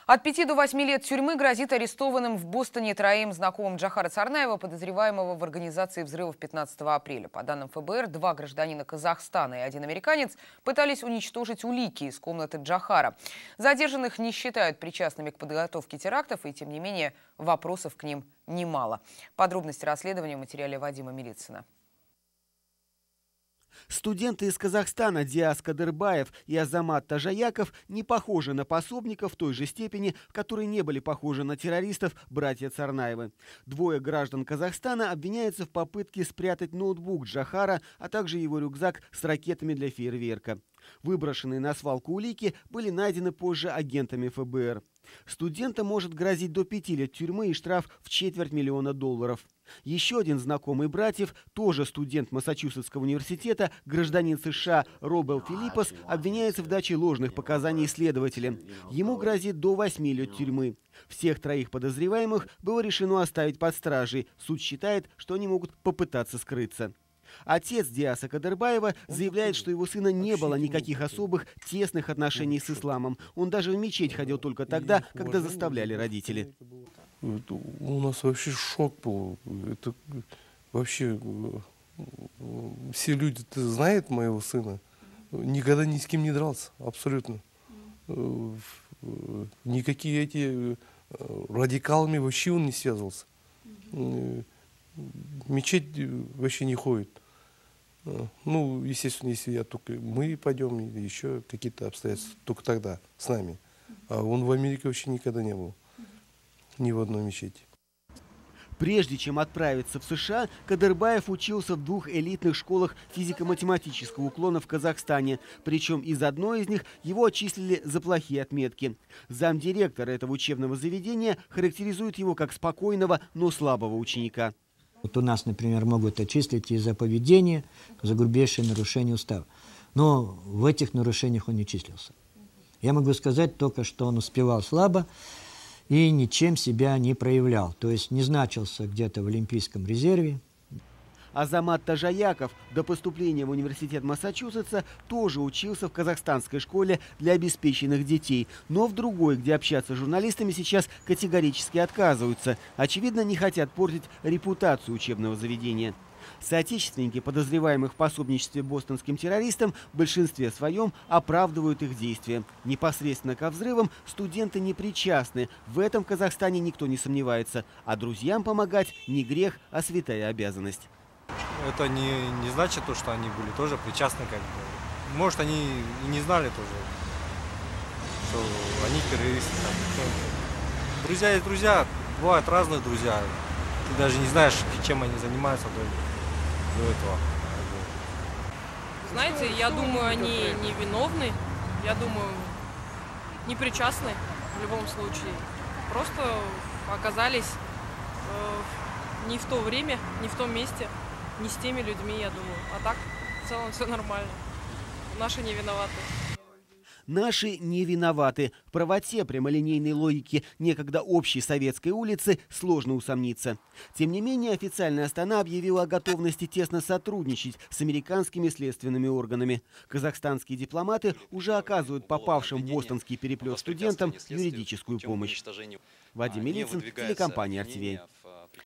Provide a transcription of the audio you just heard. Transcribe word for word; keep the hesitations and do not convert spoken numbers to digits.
От пяти до восьми лет тюрьмы грозит арестованным в Бостоне троим знакомым Джохара Царнаева, подозреваемого в организации взрывов пятнадцатого апреля. По данным ФБР, два гражданина Казахстана и один американец пытались уничтожить улики из комнаты Джохара. Задержанных не считают причастными к подготовке терактов, и тем не менее вопросов к ним немало. Подробности расследования в материале Вадима Милицына. Студенты из Казахстана Диас Кадырбаев и Азамат Тажаяков не похожи на пособников в той же степени, в которой не были похожи на террористов братья Царнаевы. Двое граждан Казахстана обвиняются в попытке спрятать ноутбук Джохара, а также его рюкзак с ракетами для фейерверка. Выброшенные на свалку улики были найдены позже агентами ФБР. Студентам может грозить до пяти лет тюрьмы и штраф в четверть миллиона долларов. Еще один знакомый братьев, тоже студент Массачусетского университета, гражданин США Робел Филиппос, обвиняется в даче ложных показаний следователям. Ему грозит до восьми лет тюрьмы. Всех троих подозреваемых было решено оставить под стражей. Суд считает, что они могут попытаться скрыться. Отец Диаса Кадырбаева заявляет, что его сына не было никаких особых тесных отношений с исламом. Он даже в мечеть ходил только тогда, когда заставляли родители. Это у нас вообще шок был. Это вообще все люди знают моего сына. Никогда ни с кем не дрался, абсолютно. Никакие эти радикалами вообще он не связывался. В мечеть вообще не ходит. Ну, естественно, если я только мы пойдем, или еще какие-то обстоятельства, только тогда с нами. А он в Америке вообще никогда не был. Ни в одной мечети. Прежде чем отправиться в США, Кадырбаев учился в двух элитных школах физико-математического уклона в Казахстане. Причем из одной из них его отчислили за плохие отметки. Замдиректора этого учебного заведения характеризует его как спокойного, но слабого ученика. Вот у нас, например, могут отчислить из-за поведения, за грубейшее нарушение устава. Но в этих нарушениях он не числился. Я могу сказать только, что он успевал слабо и ничем себя не проявлял. То есть не значился где-то в олимпийском резерве. Азамат Тажаяков до поступления в университет Массачусетса тоже учился в казахстанской школе для обеспеченных детей. Но в другой, где общаться с журналистами, сейчас категорически отказываются. Очевидно, не хотят портить репутацию учебного заведения. Соотечественники подозреваемых в пособничестве бостонским террористам в большинстве своем оправдывают их действия. Непосредственно ко взрывам студенты не причастны. В этом в Казахстане никто не сомневается. А друзьям помогать не грех, а святая обязанность. Это не, не значит то, что они были тоже причастны, как бы. Может, они и не знали тоже, что они террористы. Там. Друзья есть друзья, бывают разные друзья. Ты даже не знаешь, чем они занимаются до, до этого. Знаете, я думаю, они невиновны. Я думаю, не причастны в любом случае. Просто оказались э, не в то время, не в том месте. Не с теми людьми, я думаю. А так, в целом, все нормально. Наши не виноваты. Наши не виноваты. В правоте прямолинейной логики некогда общей советской улицы сложно усомниться. Тем не менее, официальная Астана объявила о готовности тесно сотрудничать с американскими следственными органами. Казахстанские дипломаты уже оказывают попавшим в бостонский переплет студентам юридическую помощь. Вадим Милицын, телекомпания эр ти ви.